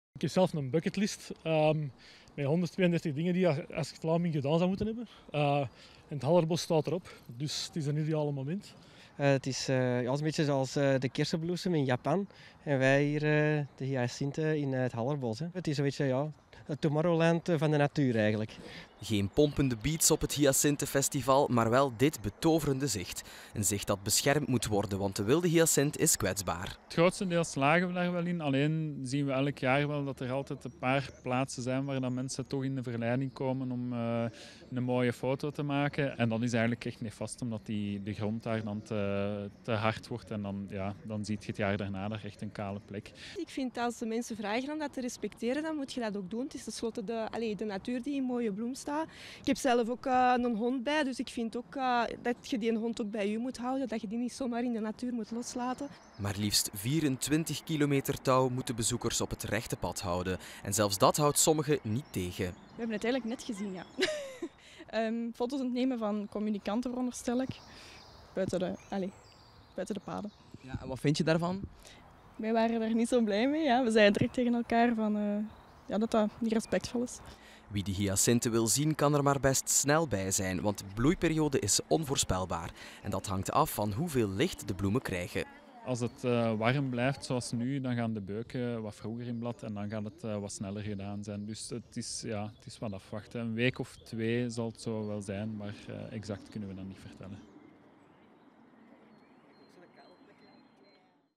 Ik heb zelf een bucketlist met 132 dingen die je als Vlaming gedaan zou moeten hebben. En het Hallerbos staat erop, dus het is een ideale moment. Het is een beetje zoals de kersenbloesem in Japan en wij hier de hyacinten in het Hallerbos. Hè. Het is een beetje het Tomorrowland van de natuur eigenlijk. Geen pompende beats op het Hyacintenfestival, maar wel dit betoverende zicht. Een zicht dat beschermd moet worden, want de wilde hyacint is kwetsbaar. Het grootste deel slagen we daar wel in. Alleen zien we elk jaar wel dat er altijd een paar plaatsen zijn waar dan mensen toch in de verleiding komen om een mooie foto te maken. En dat is eigenlijk echt nefast, omdat de grond daar dan te hard wordt. En dan zie je het jaar daarna daar echt een kale plek. Ik vind als de mensen vragen om dat te respecteren, dan moet je dat ook doen. Het is tenslotte de natuur die in mooie bloem staat. Ik heb zelf ook een hond bij, dus ik vind ook dat je die hond ook bij je moet houden. Dat je die niet zomaar in de natuur moet loslaten. Maar liefst 24 kilometer touw moeten bezoekers op het rechte pad houden. En zelfs dat houdt sommigen niet tegen. We hebben het eigenlijk net gezien, ja. Foto's aan het nemen van communicanten, veronderstel ik. Buiten de paden. Ja, en wat vind je daarvan? Wij waren daar niet zo blij mee. Ja. We zeiden direct tegen elkaar dat dat niet respectvol is. Wie de hyacinten wil zien, kan er maar best snel bij zijn, want de bloeiperiode is onvoorspelbaar. En dat hangt af van hoeveel licht de bloemen krijgen. Als het warm blijft zoals nu, dan gaan de beuken wat vroeger in blad en dan gaat het wat sneller gedaan zijn. Dus het is wat afwachten. Een week of 2 zal het zo wel zijn, maar exact kunnen we dat niet vertellen.